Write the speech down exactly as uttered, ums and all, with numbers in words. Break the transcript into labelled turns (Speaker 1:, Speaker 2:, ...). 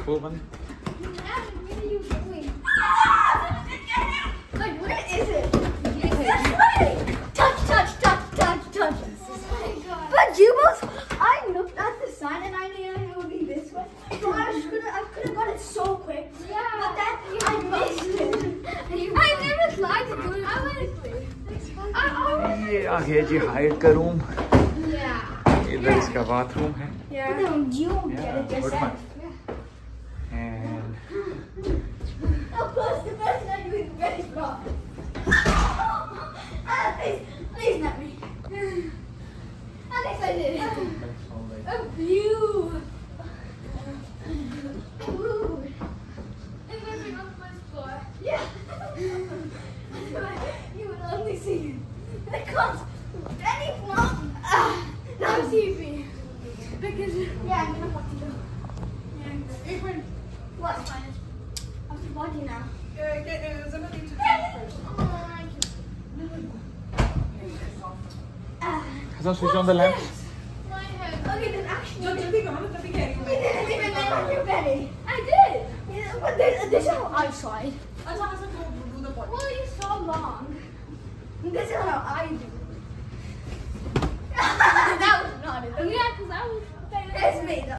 Speaker 1: careful, man.
Speaker 2: What are you doing? Wait, where is it? It's this way! Touch, touch, touch, touch, touch. Oh my god. But you both, I looked at the sign and I knew it would be this way. So I was gonna, I could have got it so quick. Yeah. But then I missed it. I never tried to do it. I honestly.
Speaker 1: ये आ गया जी हाइड का room.
Speaker 2: Yeah.
Speaker 1: इधर इसका bathroom है.
Speaker 2: Yeah. But then you get it
Speaker 1: Good
Speaker 2: yourself.
Speaker 1: man. And
Speaker 2: Of course, the person I do is very strong. Ah, please, please not me. At least I did it. A view. Ooh. It's moving on the first floor. Yeah. You would only see it. And it comes very from. Ah, now see me. Because yeah, I know what to do. Yeah. Even what? I'm the body now.
Speaker 3: Yeah, get it. Somebody to first.
Speaker 2: Ah.
Speaker 1: Hassan, switch on the lamps.
Speaker 2: My head. Okay, then actually.
Speaker 3: No, जल्दी करो ना तभी कह रही हूँ
Speaker 2: You
Speaker 3: मैं.
Speaker 2: didn't even know on your belly. I did. Yeah, but there's, this is how I saw it.
Speaker 3: अच्छा, Hassan, go do the body.
Speaker 2: Well, you saw long. This is how I do.